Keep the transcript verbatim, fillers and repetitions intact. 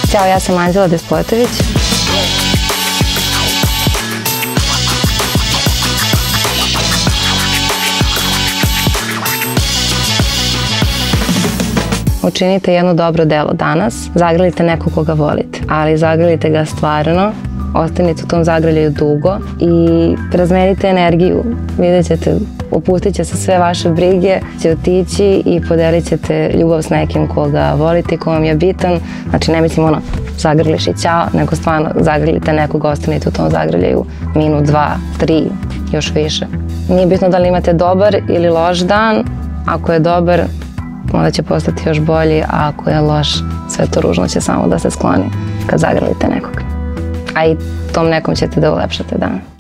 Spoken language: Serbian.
Ćao, ja sam Anđela Despotović. Učinite jedno dobro delo danas, zagrlite nekog koga volite, ali zagrlite ga stvarno, ostanite u tom zagrljaju dugo i razmenite energiju. Vidjet ćete, opustit će se sve vaše brige, će otići i podelit ćete ljubav s nekim koga volite i ko vam je bitan. Znači ne mislim ono zagrliš i ćao, nego stvarno zagrljite nekog, ostanite u tom zagrljaju minut, dva, tri, još više. Nije bitno da li imate dobar ili loš dan, ako je dobar onda će postati još bolji, a ako je loš, sve to ružno će samo da se skloni kad zagrlite nekog. A i tom nekom ćete da ulepšate dan.